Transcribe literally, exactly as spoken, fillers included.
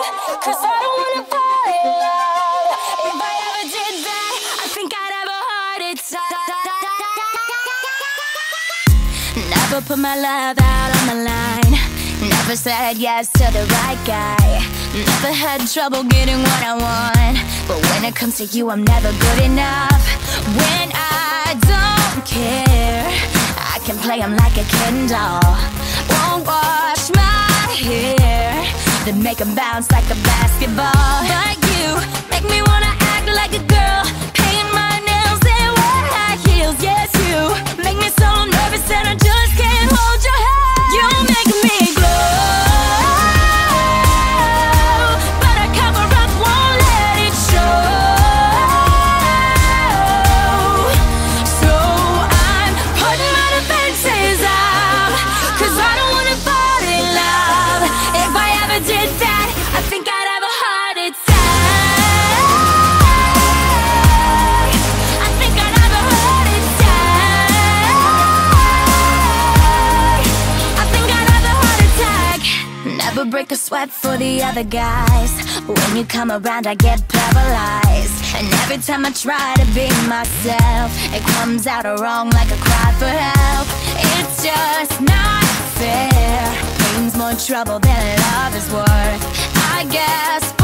Cause I don't wanna fall in love. If I ever did that, I think I'd have a heart attack. Never put my love out on the line. Never said yes to the right guy. Never had trouble getting what I want. But when it comes to you, I'm never good enough. When I don't care, I can play him like a Ken doll. Won't wash my hair, then make him bounce like a basketball. But you make me wanna act like a girl, paint my nails and wear high heels. Yes, you make me so nervous that I just can't hold your hand. You make me glow, but I cover up, won't let it show. So I'm putting my defenses up, cause I don't wanna fall in love. If I ever did that, I think I'd have a heart attack. I think I'd have a heart attack. I think I'd have a heart attack. Never break a sweat for the other guys. When you come around, I get paralyzed. And every time I try to be myself, it comes out wrong like a cry for help. It's just not fair. Pain's more trouble than love is worth. I guess